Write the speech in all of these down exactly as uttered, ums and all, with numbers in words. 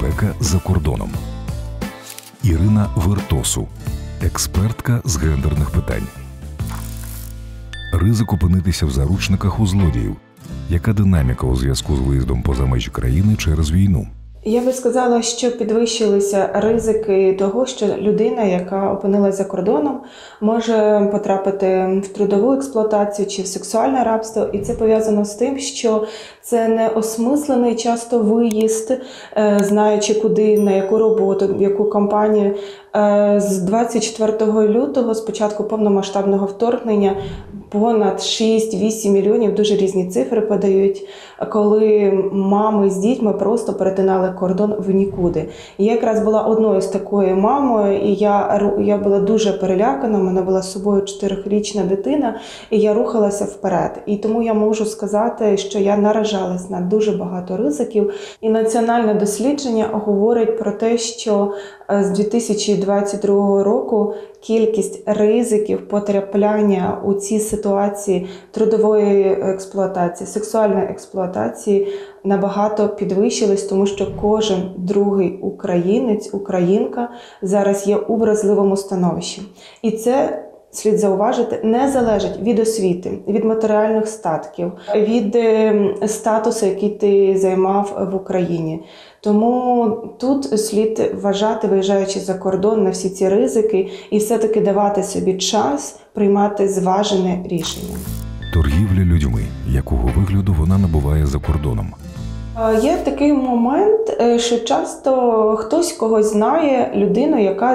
Безпека за кордоном. Ірина Вертосу, експертка з гендерних питань. Ризик опинитися в заручниках у злодіїв. Яка динаміка у зв'язку з виїздом поза межі країни через війну? Я би сказала, що підвищилися ризики того, що людина, яка опинилася за кордоном, може потрапити в трудову експлуатацію чи в сексуальне рабство. І це пов'язано з тим, що це не осмислений часто виїзд, знаючи куди, на яку роботу, в яку компанію. З двадцять четвертого лютого, з початку повномасштабного вторгнення, понад шість-вісім мільйонів, дуже різні цифри подають, коли мами з дітьми просто перетинали кордон в нікуди. І я якраз була одною з такою мамою, і я, я була дуже перелякана, у мене була з собою чотирирічна дитина, і я рухалася вперед. І тому я можу сказати, що я наражалась на дуже багато ризиків. І національне дослідження говорить про те, що з дві тисячі двадцять другого року кількість ризиків потрапляння у ці ситуації трудової експлуатації, сексуальної експлуатації набагато підвищились, тому що кожен другий українець, українка зараз є у вразливому становищі. І це, слід зауважити, не залежить від освіти, від матеріальних статків, від статусу, який ти займав в Україні. Тому тут слід вважати, виїжджаючи за кордон, на всі ці ризики і все-таки давати собі час приймати зважене рішення. Торгівля людьми. Якого вигляду вона набуває за кордоном? Є такий момент, що часто хтось когось знає, людину, яка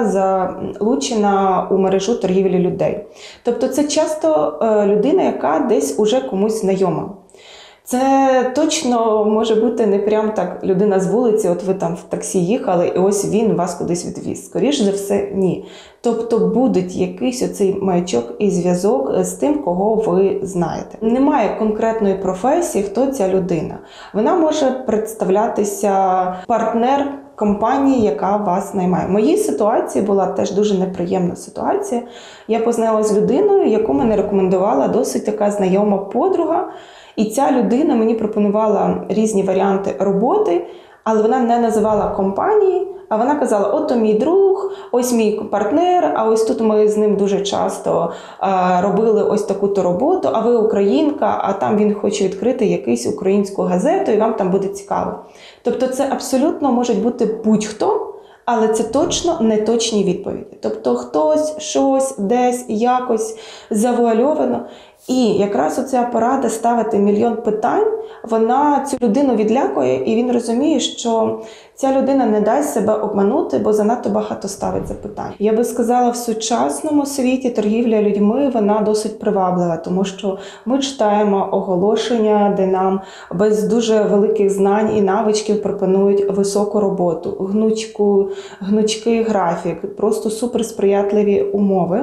залучена у мережу торгівлі людей. Тобто це часто людина, яка десь уже комусь знайома. Це точно може бути не прям так людина з вулиці, от ви там в таксі їхали, і ось він вас кудись відвіз. Скоріше за все, ні. Тобто буде якийсь оцей маячок і зв'язок з тим, кого ви знаєте. Немає конкретної професії, хто ця людина. Вона може представлятися партнер компанії, яка вас наймає. В моїй ситуації була теж дуже неприємна ситуація. Я познайомилася з людиною, яку мене рекомендувала досить така знайома подруга. І ця людина мені пропонувала різні варіанти роботи, але вона не називала компанії, а вона казала, от то мій друг, ось мій партнер, а ось тут ми з ним дуже часто а, робили ось таку-то роботу, а ви українка, а там він хоче відкрити якусь українську газету, і вам там буде цікаво. Тобто це абсолютно може бути будь-хто, але це точно не точні відповіді. Тобто хтось, щось, десь, якось завуальовано. І якраз оця порада ставити мільйон питань, вона цю людину відлякує, і він розуміє, що ця людина не дасть себе обманути, бо занадто багато ставить запитань. Я би сказала, в сучасному світі торгівля людьми, вона досить приваблива, тому що ми читаємо оголошення, де нам без дуже великих знань і навичків пропонують високу роботу, гнучку, гнучкий графік, просто суперсприятливі умови.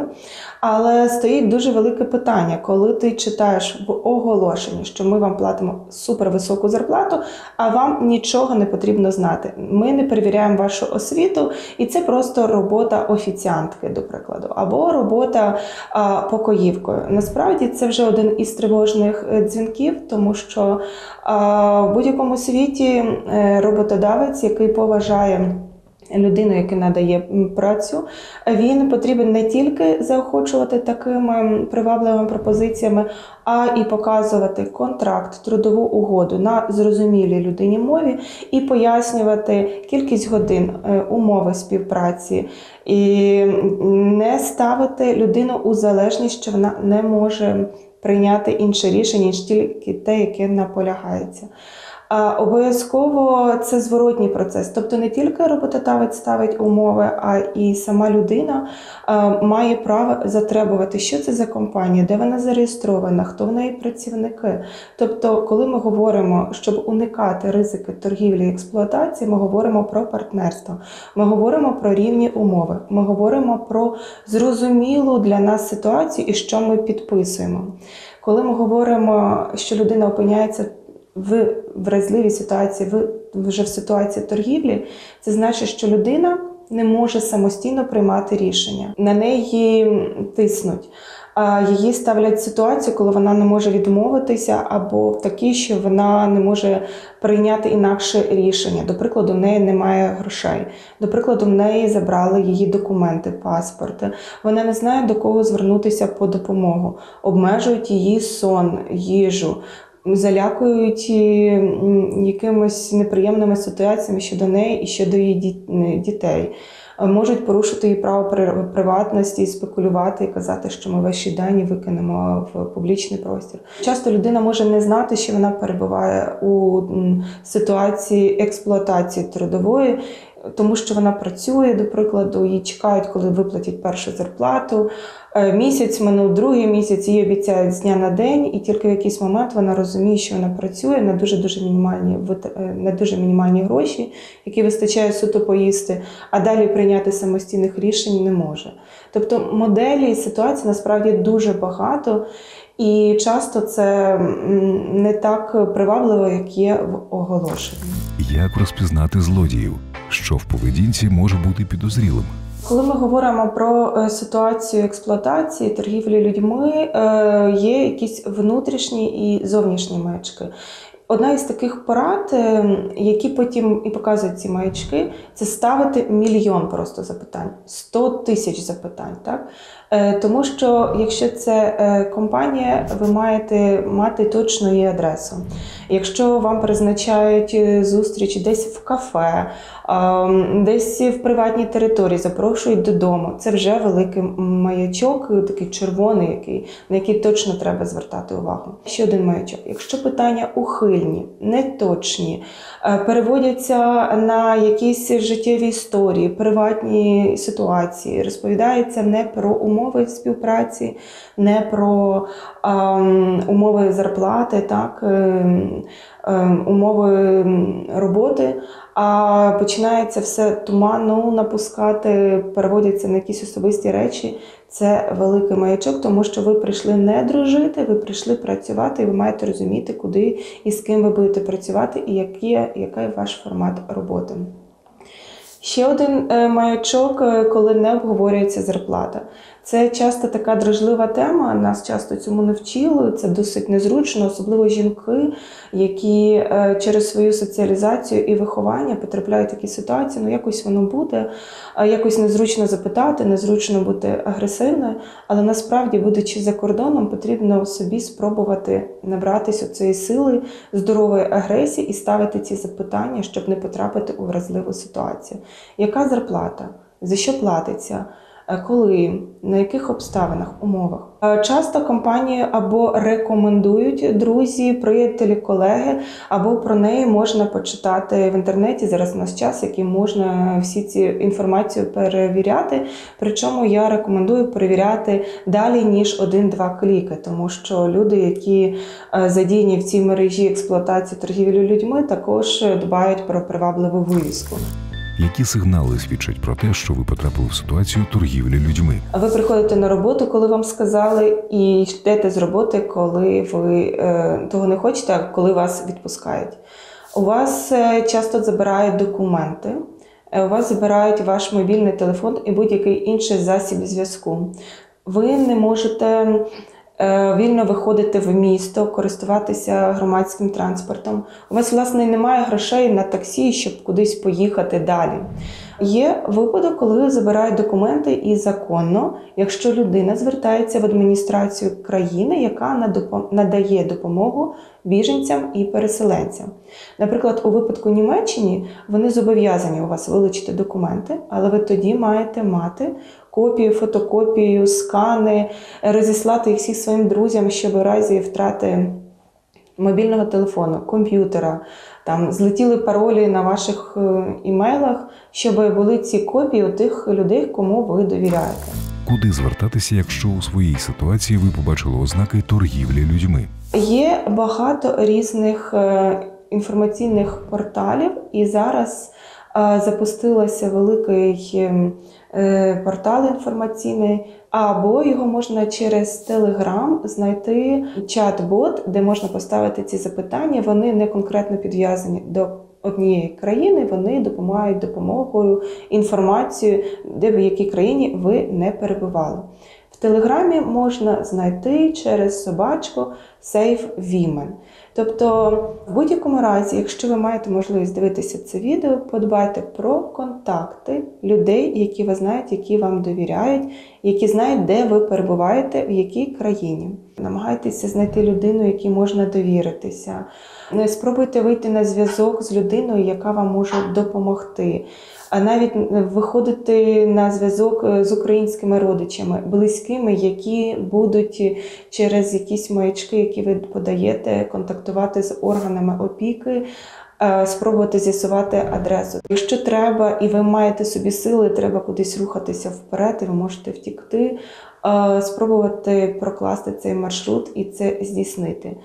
Але стоїть дуже велике питання, коли ти читаєш в оголошенні, що ми вам платимо супервисоку зарплату, а вам нічого не потрібно знати. Ми не перевіряємо вашу освіту, і це просто робота офіціантки, до прикладу, або робота а, покоївкою. Насправді це вже один із тривожних дзвінків, тому що а, в будь-якому світі роботодавець, який поважає людину, яка надає працю, він потрібен не тільки заохочувати такими привабливими пропозиціями, а і показувати контракт, трудову угоду на зрозумілій людині мові і пояснювати кількість годин, умови співпраці і не ставити людину у залежність, що вона не може прийняти інше рішення, ніж тільки те, яке наполягається. Обов'язково це зворотній процес. Тобто не тільки роботодавець ставить умови, а і сама людина має право затребувати, що це за компанія, де вона зареєстрована, хто в неї працівники. Тобто, коли ми говоримо, щоб уникати ризики торгівлі і експлуатації, ми говоримо про партнерство, ми говоримо про рівні умови, ми говоримо про зрозумілу для нас ситуацію і що ми підписуємо. Коли ми говоримо, що людина опиняється в вразливій ситуації, в, вже в ситуації торгівлі, це значить, що людина не може самостійно приймати рішення. На неї тиснуть. її ставлять в ситуацію, коли вона не може відмовитися, або в такій, що вона не може прийняти інакше рішення. До прикладу, в неї немає грошей. До прикладу, в неї забрали її документи, паспорт. Вона не знає, до кого звернутися по допомогу. Обмежують її сон, їжу. Залякують якимись неприємними ситуаціями щодо неї і щодо її дітей. Можуть порушити її право приватності, спекулювати і казати, що ми ваші дані викинемо в публічний простір. Часто людина може не знати, що вона перебуває у ситуації експлуатації трудової, тому що вона працює, до прикладу, її чекають, коли виплатять першу зарплату. Місяць минув, другий місяць, їй обіцяють з дня на день, і тільки в якийсь момент вона розуміє, що вона працює на дуже-дуже мінімальні, на дуже мінімальні гроші, які вистачає суто поїсти, а далі прийняти самостійних рішень не може. Тобто моделі і ситуацій насправді дуже багато, і часто це не так привабливо, як є в оголошенні. Як розпізнати злодіїв? Що в поведінці може бути підозрілим? Коли ми говоримо про ситуацію експлуатації, торгівлі людьми, є якісь внутрішні і зовнішні маячки. Одна із таких порад, які потім і показують ці маячки, це ставити мільйон просто запитань, сто тисяч запитань. Так? Тому що якщо це компанія, ви маєте мати точну її адресу. Якщо вам призначають зустріч десь в кафе, десь в приватній території, запрошують додому, це вже великий маячок, такий червоний, який, на який точно треба звертати увагу. Ще один маячок. Якщо питання ухильні, неточні, переводяться на якісь життєві історії, приватні ситуації, розповідається не про умови співпраці, не про um, умови зарплати, так, um, умови роботи, а починається все туманно напускати, переводяться на якісь особисті речі. Це великий маячок, тому що ви прийшли не дружити, ви прийшли працювати, і ви маєте розуміти, куди і з ким ви будете працювати, і який, який ваш формат роботи. Ще один маячок, коли не обговорюється зарплата. Це часто така дражлива тема, нас часто цьому не вчили, це досить незручно, особливо жінки, які через свою соціалізацію і виховання потрапляють в такі ситуації, ну якось воно буде, якось незручно запитати, незручно бути агресивною, але насправді, будучи за кордоном, потрібно собі спробувати набратися цієї сили, здорової агресії і ставити ці запитання, щоб не потрапити у вразливу ситуацію. Яка зарплата? За що платиться? Коли, на яких обставинах, умовах. Часто компанії або рекомендують друзі, приятелі, колеги, або про неї можна почитати в інтернеті. Зараз у нас час, який можна всі ці інформацію перевіряти. Причому я рекомендую перевіряти далі, ніж один-два кліки, тому що люди, які задіяні в цій мережі експлуатації торгівлі людьми, також дбають про привабливу вивіску. Які сигнали свідчать про те, що ви потрапили в ситуацію торгівлі людьми? Ви приходите на роботу, коли вам сказали, і йдете з роботи, коли ви е, того не хочете, а коли вас відпускають. У вас е, часто забирають документи, е, у вас забирають ваш мобільний телефон і будь-який інший засіб зв'язку. Ви не можете вільно виходити в місто, користуватися громадським транспортом. У вас, власне, немає грошей на таксі, щоб кудись поїхати далі. Є випадок, коли забирають документи і законно, якщо людина звертається в адміністрацію країни, яка надає допомогу біженцям і переселенцям. Наприклад, у випадку Німеччини вони зобов'язані у вас вилучити документи, але ви тоді маєте мати копію, фотокопію, скани, розіслати їх всім своїм друзям, щоб у разі втрати мобільного телефону, комп'ютера, там злетіли паролі на ваших імейлах, щоб були ці копії у тих людей, кому ви довіряєте. Куди звертатися, якщо у своїй ситуації ви побачили ознаки торгівлі людьми? Є багато різних інформаційних порталів, і зараз запустилося великий портал інформаційний, або його можна через Telegram знайти чат-бот, де можна поставити ці запитання. Вони не конкретно підв'язані до однієї країни, вони допомагають допомогою, інформацією, де в якій країні ви не перебували. В Телеграмі можна знайти через собачку Safe Women. Тобто, в будь-якому разі, якщо ви маєте можливість дивитися це відео, подбайте про контакти людей, які ви знаєте, які вам довіряють, які знають, де ви перебуваєте, в якій країні. Намагайтеся знайти людину, якій можна довіритися. Спробуйте вийти на зв'язок з людиною, яка вам може допомогти. А навіть виходити на зв'язок з українськими родичами, близькими, які будуть через якісь маячки, які ви подаєте, контактувати з органами опіки, спробувати з'ясувати адресу. Якщо треба і ви маєте собі сили, треба кудись рухатися вперед, і ви можете втікти, спробувати прокласти цей маршрут і це здійснити.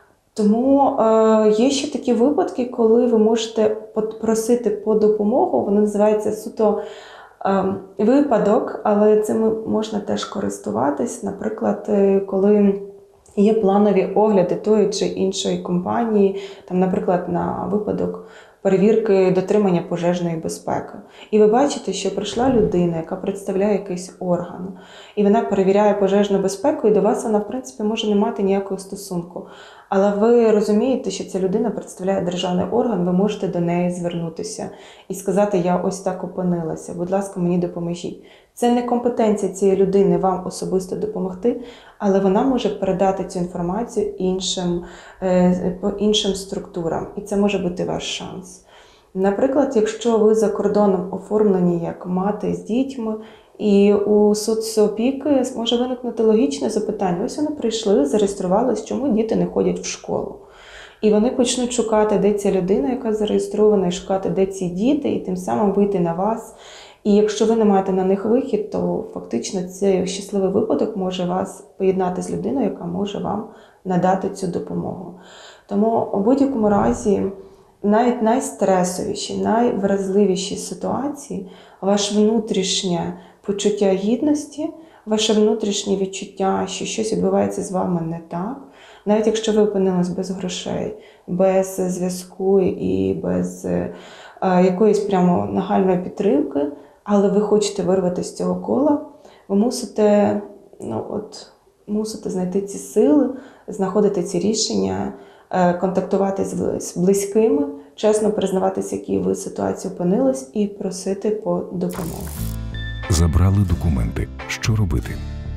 Тому е, є ще такі випадки, коли ви можете просити по допомогу, воно називається суто е, випадок, але цим можна теж користуватись. Наприклад, коли є планові огляди тої чи іншої компанії, там, наприклад, на випадок перевірки дотримання пожежної безпеки. І ви бачите, що прийшла людина, яка представляє якийсь орган, і вона перевіряє пожежну безпеку, і до вас вона, в принципі, може не мати ніякого стосунку. Але ви розумієте, що ця людина представляє державний орган, ви можете до неї звернутися і сказати, я ось так опинилася, будь ласка, мені допоможіть. Це не компетенція цієї людини вам особисто допомогти, але вона може передати цю інформацію іншим, по іншим структурам, і це може бути ваш шанс. Наприклад, якщо ви за кордоном оформлені як мати з дітьми, і у соцопіки може виникнути логічне запитання. Ось вони прийшли, зареєструвалися, чому діти не ходять в школу. І вони почнуть шукати, де ця людина, яка зареєстрована, і шукати, де ці діти, і тим самим вийти на вас. І якщо ви не маєте на них вихід, то фактично цей щасливий випадок може вас поєднати з людиною, яка може вам надати цю допомогу. Тому у будь-якому разі, навіть найстресовіші, найвразливіші ситуації, ваше внутрішнє почуття гідності, ваше внутрішнє відчуття, що щось відбувається з вами не так, навіть якщо ви опинились без грошей, без зв'язку і без е, якоїсь прямо нагальної підтримки, але ви хочете вирватися з цього кола, ви мусите, ну, от, мусите знайти ці сили, знаходити ці рішення, е, контактувати з, з близькими, чесно признаватися, в якій ви ситуації опинились, і просити по допомогу. Забрали документи. Що робити?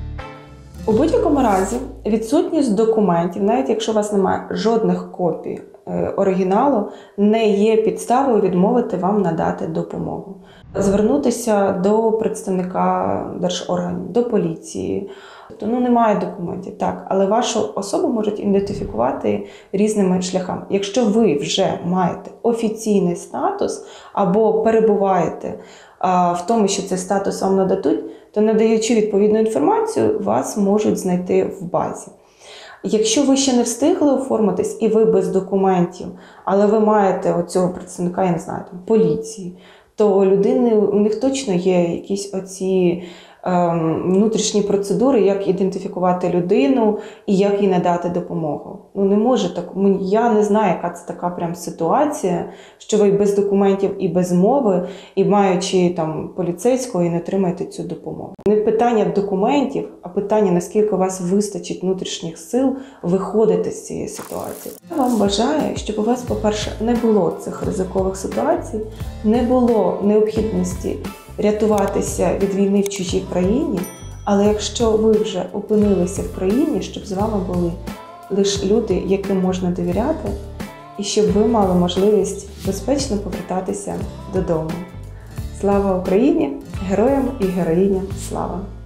У будь-якому разі відсутність документів, навіть якщо у вас немає жодних копій е, оригіналу, не є підставою відмовити вам надати допомогу. Звернутися до представника держорганів, до поліції. Тобто, ну, немає документів, так, але вашу особу можуть ідентифікувати різними шляхами. Якщо ви вже маєте офіційний статус або перебуваєте а, в тому, що цей статус вам нададуть, то, надаючи відповідну інформацію, вас можуть знайти в базі. Якщо ви ще не встигли оформитись і ви без документів, але ви маєте оцього представника, я не знаю, там, поліції, то людини, у них точно є якісь оці ем, внутрішні процедури, як ідентифікувати людину і як їй надати допомогу. Ну, не може так. Я не знаю, яка це така прям ситуація, що ви без документів і без мови, і маючи там поліцейського, і не отримаєте цю допомогу. Не питання документів, а питання, наскільки у вас вистачить внутрішніх сил виходити з цієї ситуації. Я вам бажаю, щоб у вас, по-перше, не було цих ризикових ситуацій, не було необхідності рятуватися від війни в чужій країні, але якщо ви вже опинилися в країні, щоб з вами були лише люди, яким можна довіряти, і щоб ви мали можливість безпечно повертатися додому. Слава Україні! Героям і героїням слава!